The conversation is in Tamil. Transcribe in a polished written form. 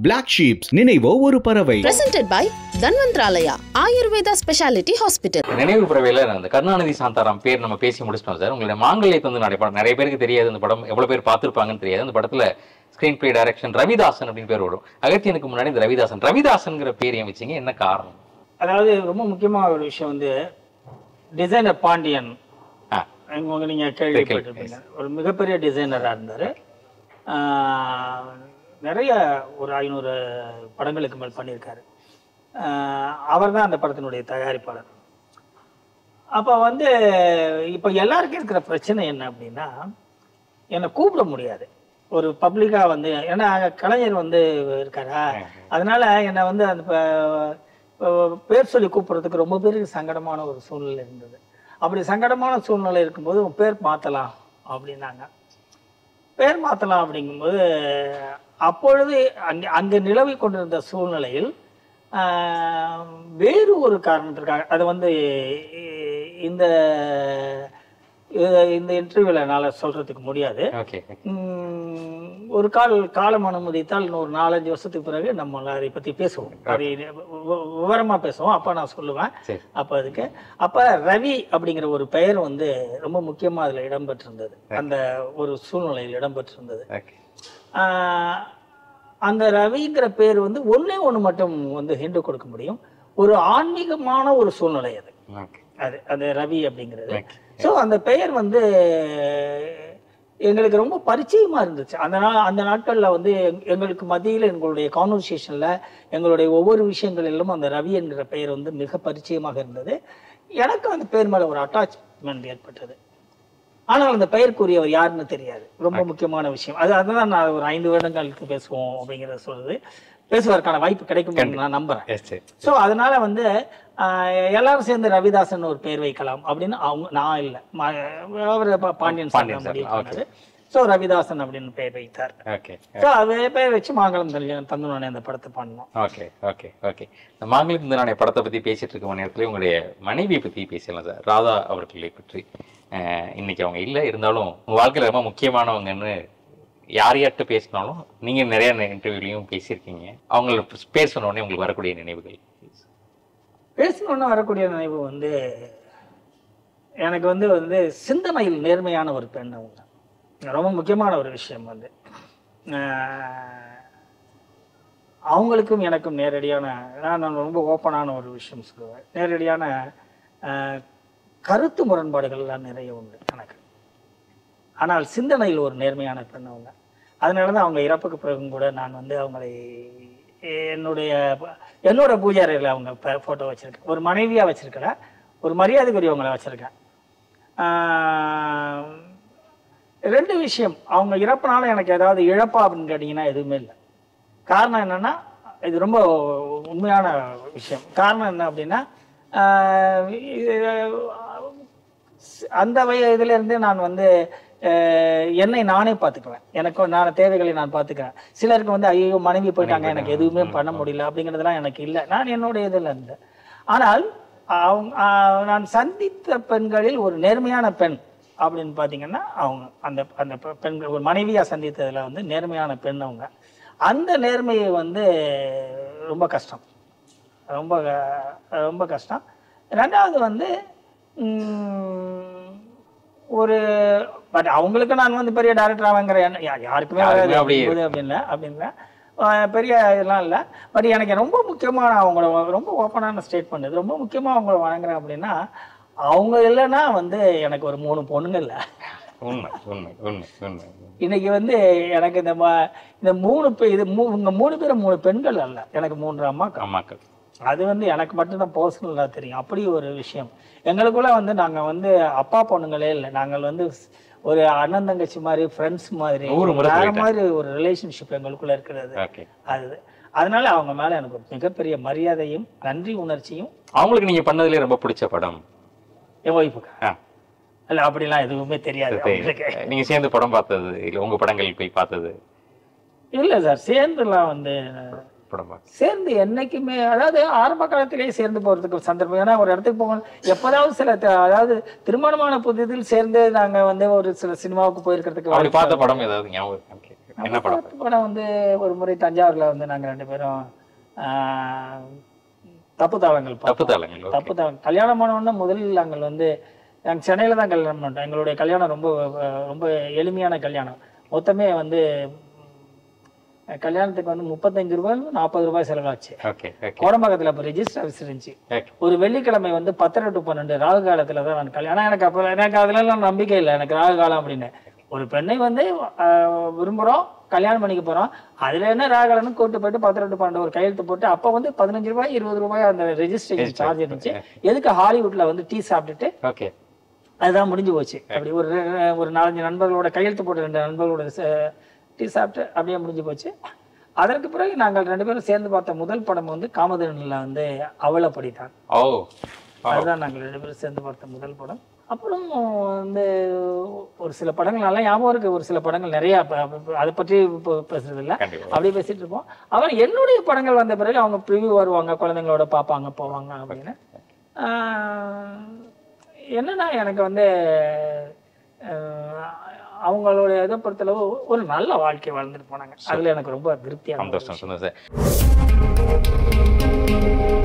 Black Sheeps நினைவோ ஒரு பறவை. Presented by Dhanvantralaya Ayurveda Speciality Hospital. நினைவு பறவையில அந்த கருணாநிதி சாந்தாராம் பேர் நம்ம பேசி முடிச்சிட்டோம் சார். உங்களுடைய மாங்கல்யத்தை வந்து நிறைய பேருக்கு தெரியாது, அந்த படம் எவ்வளவு பேர் பார்த்திருப்பாங்கன்னு தெரியாது. அந்த படத்துல ஸ்கிரீன் பிளே டைரக்ஷன் ரவிதாசன் அப்படின்னு பேர் வரும். அகத்தியனுக்கு முன்னாடி இந்த ரவிதாசன்ங்கிற பேர் ஏன் வச்சிங்க, என்ன காரணம்? அதாவது ரொம்ப முக்கியமான ஒரு விஷயம் வந்து டிசைனர் பாண்டியன், நீங்க கேள்விப்பட்டிருப்பீங்க. ஒரு மிகப்பெரிய டிசைனரா இருந்தாரு. நிறைய ஒரு 500 படங்களுக்கு மேல் பண்ணியிருக்காரு. அவர் தான் அந்த படத்தினுடைய தயாரிப்பாளர். அப்போ வந்து இப்போ எல்லாருக்கும் இருக்கிற பிரச்சனை என்ன அப்படின்னா, என்னை கூப்பிட முடியாது ஒரு பப்ளிக்காக வந்து, ஏன்னா கலைஞர் வந்து இருக்காரா, அதனால என்னை வந்து அந்த பேர் சொல்லி கூப்பிட்றதுக்கு ரொம்ப பேருக்கு சங்கடமான ஒரு சூழ்நிலை இருந்தது. அப்படி சங்கடமான சூழ்நிலை இருக்கும்போது பேர் மாற்றலாம் அப்படின்னாங்க. பேர் மாற்றலாம் அப்படிங்கும்போது அப்பொழுது அங்கே நிலவி கொண்டிருந்த சூழ்நிலையில் வேறு ஒரு காரணத்திற்காக அதை வந்து இந்த இன்டர்வியூல என்னால் சொல்றதுக்கு முடியாது. ஒரு காலம் அனுமதித்தால் இன்னொரு 4-5 வருஷத்துக்கு பிறகு நம்ம அதை பத்தி பேசுவோம், அதை விவரமா பேசுவோம். அப்ப நான் சொல்லுவேன். அப்ப ரவி அப்படிங்கிற ஒரு பெயர் வந்து ரொம்ப முக்கியமா அதுல இடம்பெற்றிருந்தது, அந்த ஒரு சூழ்நிலையில் இடம்பெற்றிருந்தது. அந்த ரவிங்கிற பேர் வந்து ஒண்ணு மட்டும் வந்து ஹிண்டு கொடுக்க முடியும், ஒரு ஆன்மீகமான ஒரு சூழ்நிலை அது. அது ரவி அப்படிங்கிறது. ஸோ அந்த பெயர் வந்து எங்களுக்கு ரொம்ப பரிச்சயமா இருந்துச்சு. அந்த நாட்கள்ல வந்து எங்களுக்கு மத்தியில் எங்களுடைய கான்வர்சேஷன்ல எங்களுடைய ஒவ்வொரு விஷயங்களிலும் அந்த ரவி என்கிற பெயர் வந்து மிக பரிச்சயமாக இருந்தது. எனக்கு அந்த பெயர் மேல ஒரு அட்டாச்மெண்ட் ஏற்பட்டது. ஆனால் அந்த பெயருக்குரியவர் யாருன்னு தெரியாது. ரொம்ப முக்கியமான விஷயம் அதுதான். நான் ஒரு 5 வருடங்களுக்கு பேசுவோம் அப்படிங்கிறத சொல்றது, பேசுவதற்கான வாய்ப்பு கிடைக்கும் நான் நம்புறேன். ஸோ அதனால வந்து எல்லாரும் சேர்ந்து ரவிதாசன் ஒரு பேர் வைக்கலாம் அப்படின்னு நான் இல்லை, அவர் பாண்டியன் சார். ஸோ ரவிதாசன் அப்படின்னு பெயர் வைத்தார். ஸோ அதே பெயர் வச்சு மாங்கலம் தந்துனானே அந்த படத்தை பண்ணோம். இந்த மாங்கலம் தந்துனானே படத்தை பத்தி பேசிட்டு இருக்க நேரத்துல உங்களுடைய மனைவியை பத்தி பேசலாம் சார், ராதா அவர்களை பற்றி. இன்னைக்கு அவங்க இல்லை, இருந்தாலும் உங்க வாழ்க்கையில ரொம்ப முக்கியமானவங்கன்னு யார்கிட்ட பேசினாலும் நீங்க நிறைய இன்டர்வியூலையும் பேசியிருக்கீங்க. அவங்கள பேர் சொன்ன உடனே உங்களுக்கு வரக்கூடிய நினைவுகள்? பேசணும்னு வரக்கூடிய நினைவு வந்து எனக்கு வந்து சிந்தனையில் நேர்மையான ஒரு பெண். அவங்க ரொம்ப முக்கியமான ஒரு விஷயம் வந்து அவங்களுக்கும் எனக்கும் நேரடியான, நான் ரொம்ப ஓப்பனான ஒரு விஷயம் சொல்லுவேன், நேரடியான கருத்து முரண்பாடுகள்லாம் நிறைய உண்டு எனக்கு. ஆனால் சிந்தனையில் ஒரு நேர்மையான பெண் அவங்க. அதனால தான் அவங்க இறப்புக்கு பிறகும் கூட நான் வந்து அவங்களை என்னோட பூஜை அறையில் அவங்க ஃபோட்டோ வச்சுருக்கேன். ஒரு மனைவியாக வச்சுருக்கல, ஒரு மரியாதைக்குரியவங்களை வச்சுருக்கேன். 2 விஷயம், அவங்க இறப்புனால எனக்கு ஏதாவது இழப்பா அப்படின்னு கேட்டிங்கன்னா எதுவுமே இல்லை. காரணம் என்னென்னா, இது ரொம்ப உண்மையான விஷயம். காரணம் என்ன அப்படின்னா, அந்த வயதிலிருந்தே நான் வந்து என்னை நானே பார்த்துக்குவேன், நான் தேவைகளை நான் பார்த்துக்கிறேன். சிலருக்கு வந்து ஐயோ மனைவி போயிட்டாங்க எனக்கு எதுவுமே பண்ண முடியல அப்படிங்கிறதுலாம் எனக்கு இல்லை, நான் என்னுடைய இதில் இருந்தேன். ஆனால் நான் சந்தித்த பெண்களில் ஒரு நேர்மையான பெண் அப்படின்னு பார்த்தீங்கன்னா அவங்க அந்த பெண்கள், ஒரு மனைவியாக சந்தித்ததில் வந்து நேர்மையான பெண் அவங்க. அந்த நேர்மையை வந்து ரொம்ப கஷ்டம், ரொம்ப ரொம்ப கஷ்டம். 2வது வந்து ஒரு பட் அவங்களுக்கு நான் வந்து பெரிய டைரக்டர் ஆவேங்கிற யாருக்குமே அப்படின்ல பெரிய இதெல்லாம் இல்லை. பட் எனக்கு ரொம்ப முக்கியமான அவங்கள ரொம்ப ஓப்பனான ஸ்டேட்மெண்ட், இது ரொம்ப முக்கியமாக அவங்கள வழங்குறேன் அப்படின்னா, அவங்க இல்லைன்னா வந்து எனக்கு ஒரு 3 பொண்ணுங்க இல்லை. இன்னைக்கு வந்து எனக்கு இந்த 3 பேரும் 3 பெண்கள் அல்ல, எனக்கு 3 அம்மாக்கள். அது வந்து எனக்கு மட்டும்தான் பர்சனலாக தெரியும். அப்படி ஒரு விஷயம் எங்களுக்குள்ள வந்து நாங்கள் வந்து அப்பா பொண்ணுங்களே இல்லை, நாங்கள் வந்து ஒரு அண்ணன் தங்கச்சி மாதிரி, ஃப்ரெண்ட்ஸ் மாதிரி, வேற மாதிரி ஒரு ரிலேஷன்ஷிப் எங்களுக்குள்ள இருக்கிறது. அதனால அவங்க மேல எனக்கு ஒரு மிகப்பெரிய மரியாதையும் நன்றி உணர்ச்சியும். அவங்களுக்கு நீங்க பண்ணதுலேயே ரொம்ப பிடிச்ச படம்? என் ஒய்ஃபுக்கா? இல்ல அப்படிலாம் எதுவுமே தெரியாது. நீங்க சேர்ந்து படம் பார்த்தது இல்லை, உங்க படங்கள் போய் பார்த்தது இல்லை சார்? சேர்ந்துலாம் வந்து சேர்ந்து என்னைக்குமே, அதாவது ஆரம்ப காலத்திலேயே சேர்ந்து போறதுக்கு சந்தர்ப்பம். ஏன்னா ஒரு இடத்துக்கு போகணும் எப்போதாவது சில, அதாவது திருமணமான புதிதில் சேர்ந்து நாங்க வந்து ஒரு சில சினிமாவுக்கு போயிருக்கிறதுக்கு. பார்த்த படம் ஏதாவது ஞாபகம்? என்ன படம்? படம் வந்து ஒரு முறை தஞ்சாவூர்ல வந்து நாங்க 2 பேரும் தப்பு தாளங்கள் கல்யாணம் ஆனோன்னா முதலில் நாங்கள் வந்து நாங்கள் சென்னையில தான் கல்யாணம் பண்ணிட்டோம். எங்களுடைய கல்யாணம் ரொம்ப ரொம்ப எளிமையான கல்யாணம். மொத்தமே வந்து கல்யாணத்துக்கு வந்து 35 ரூபாய் 40 ரூபாய் செலவாச்சு. கோடம்பாக்கத்துல அப்போ ரெஜிஸ்டர் ஆஃபீஸ் இருந்துச்சு. ஒரு வெள்ளிக்கிழமை வந்து 10 to 12 ராகு காலத்துல தான் நான் கல்யாணம். எனக்கு அதுல எல்லாம் நம்பிக்கை இல்லை, எனக்கு ராகு காலம் அப்படின்னு. ஒரு பெண்ணை வந்து விரும்புறோம், கல்யாணம் பண்ணிக்க போறோம், அதுல என்ன ராகலன்னு கூட்டு போயிட்டு 10 to 12 ஒரு கையெழுத்து போட்டு அப்ப வந்து 15 ரூபாய் 20 ரூபாய் அந்த ரெஜிஸ்ட்ரேஷன் சார்ஜ் இருந்துச்சு. எதுக்கு ஹாலிவுட்ல வந்து டீ சாப்பிட்டுட்டு அதுதான் முடிஞ்சு போச்சு. அப்படி ஒரு 4-5 நண்பர்களோட கையெழுத்து போட்டு 2 நண்பர்களோட டீ சாப்பிட்டு அப்படியே முடிஞ்சு போச்சு. அதற்கு பிறகு நாங்கள் 2 பேரும் சேர்ந்து பார்த்த முதல் படம் வந்து காமதேனுல வந்து அவளப்படித்தான். அதுதான் நாங்கள் 2 பேரும் சேர்ந்து பார்த்த முதல் படம். அப்புறம் வந்து ஒரு சில படங்கள் நல்லா ஞாபகம் இருக்கு, ஒரு சில படங்கள் நிறைய அதை பற்றி பேசுறது இல்லை, அப்படியே பேசிட்டு இருப்போம். அப்புறம் என்னுடைய படங்கள் வந்த பிறகு அவங்க ப்ரிவியூ வருவாங்க, குழந்தைங்களோட பார்ப்பாங்க போவாங்க அப்படின்னு. என்னன்னா எனக்கு வந்து அவங்களுடைய இதை பொறுத்தளவு ஒரு நல்ல வாழ்க்கை வாழ்ந்துட்டு போனாங்க. அதுல எனக்கு ரொம்ப திருப்தியாக. சந்தோஷம் சார்.